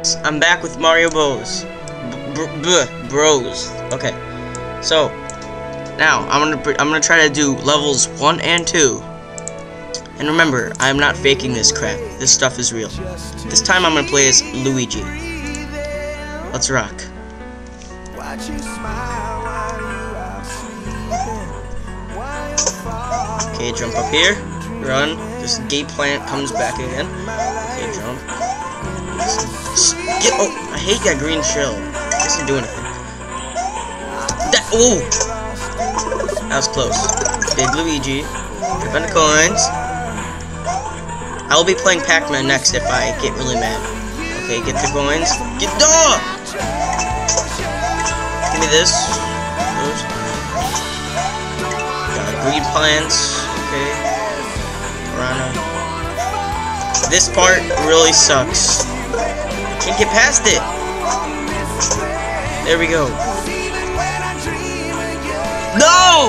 What? I'm back with Mario Bros. Bros. Okay. So now I'm gonna try to do levels 1 and 2. And remember, I'm not faking this crap. This stuff is real. This time I'm gonna play as Luigi. Let's rock. Okay, jump up here. Run. This gate plant comes back again. Okay, jump. Get. Oh, I hate that green shell. It doesn't do anything. That. Oh! That was close. Big Luigi. Jump on the coins. I will be playing Pac-Man next if I get really mad. Okay, get the coins. Get. Oh! Give me this. Those. Got green plants. Okay. Piranha. This part really sucks. Can't get past it. There we go. No!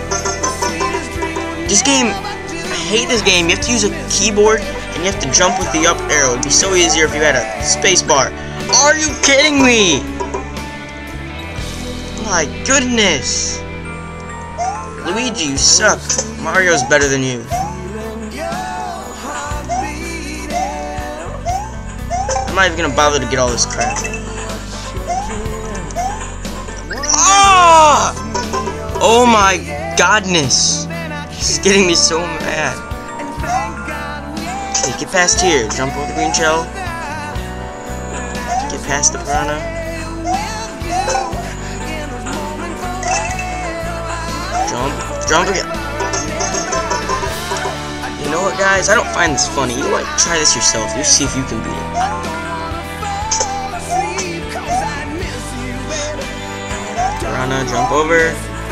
This game, I hate this game. You have to use a keyboard and you have to jump with the up arrow. It'd be so easier if you had a space bar. Are you kidding me? My goodness. Luigi, you suck. Mario's better than you. I'm not even gonna bother to get all this crap. Ah! Oh my godness. It's getting me so mad. Okay, get past here. Jump over the green shell. Get past the piranha. Jump again. You know what, guys? I don't find this funny. You like try this yourself. You see if you can beat it. Piranha, jump over.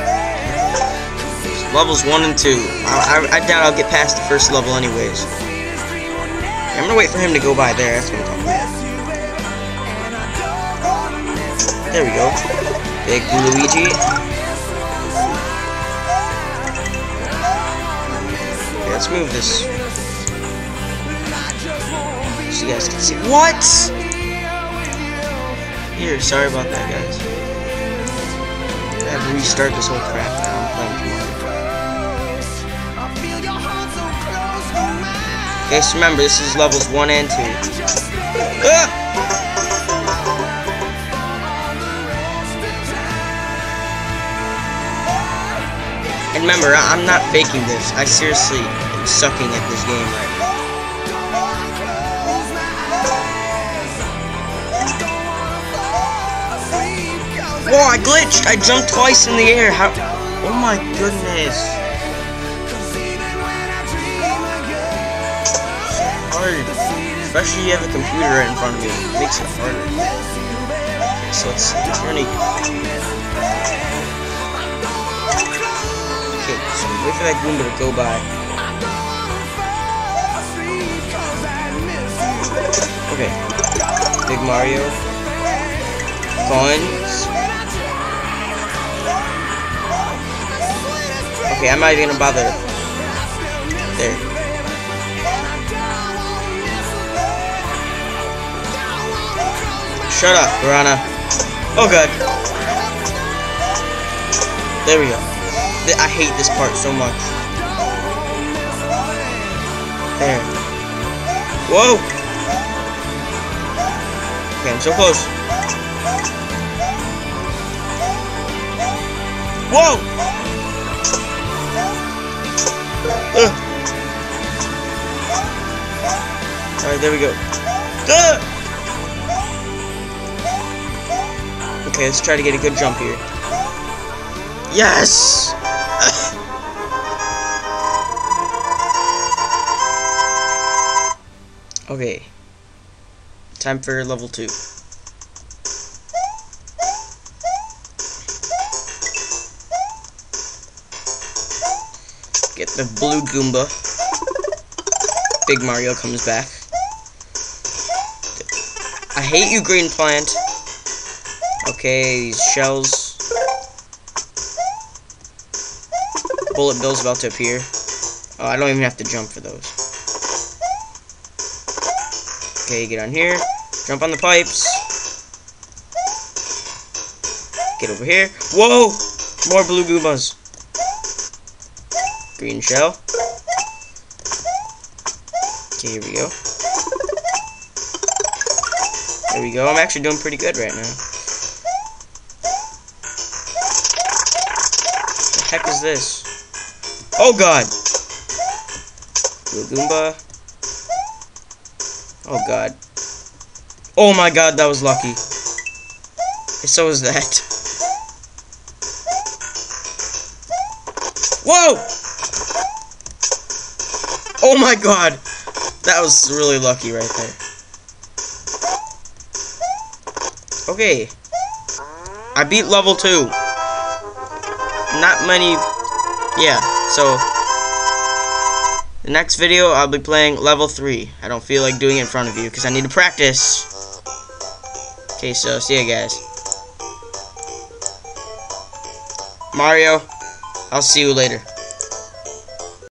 Levels 1 and 2. I doubt I'll get past the first level anyways. I'm gonna wait for him to go by there. That's what I'm talking about. There we go. Big Luigi. Okay, let's move this. So you guys can see. What? Here, sorry about that, guys. I have to restart this whole crap now. I'm playing tomorrow. Okay, so remember, this is levels 1 and 2. Ah! And remember, I'm not faking this. I seriously am sucking at this game right now. Whoa, I glitched! I jumped twice in the air. How? Oh my goodness. Especially if you have a computer right in front of you. It makes it harder. Okay, so let's see. Okay, so wait for that Goomba to go by. Okay. Big Mario. Coins. Okay, I'm not even gonna bother. There. Shut up, Piranha. Oh god. There we go. I hate this part so much. There. Whoa! Okay, I'm so close. Whoa! Alright, there we go. Okay, let's try to get a good jump here. Yes! Okay. Time for level 2. Get the blue Goomba. Big Mario comes back. I hate you, green plant. Okay, these shells. Bullet Bill's about to appear. Oh, I don't even have to jump for those. Okay, get on here. Jump on the pipes. Get over here. Whoa! More blue Goombas. Green shell. Okay, here we go. There we go. I'm actually doing pretty good right now. What the heck is this? Oh god! Blue Goomba. Oh god. Oh my god, that was lucky. And so was that. Whoa! Oh my god! That was really lucky right there. Okay. I beat level 2. Not many... Yeah, so... The next video, I'll be playing level 3. I don't feel like doing it in front of you, because I need to practice. Okay, so, see ya, guys. Mario, I'll see you later.